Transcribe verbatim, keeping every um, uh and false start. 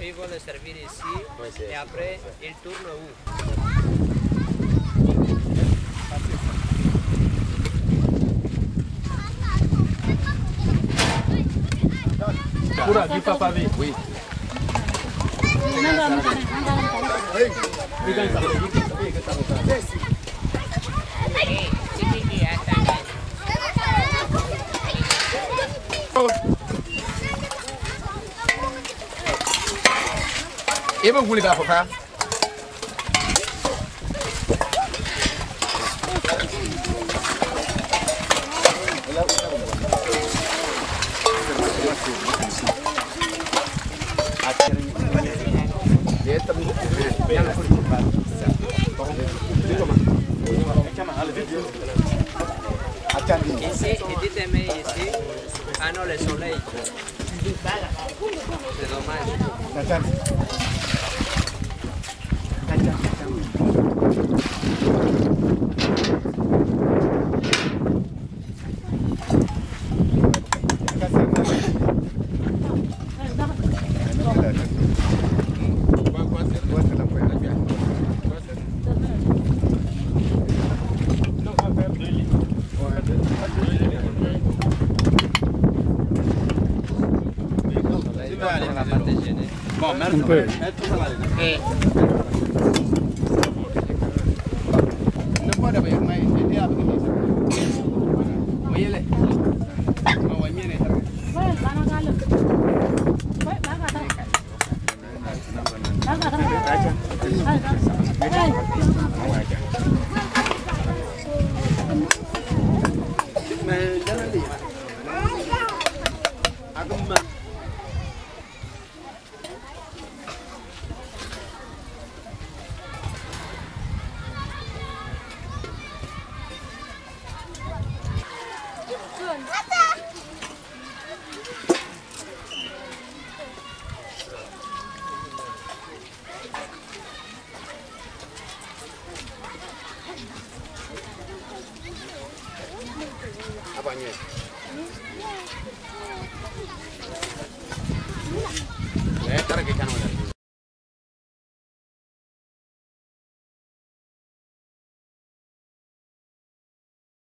ils vont le servir ici et après ils tournent où? Pura, du papa V. Oui. Eba guli ka papa. Ici, dites-moi ici. Ah non, le soleil. C'est dommage. Bon, merci. Un peu. Eh. Eh, taruh ke channel.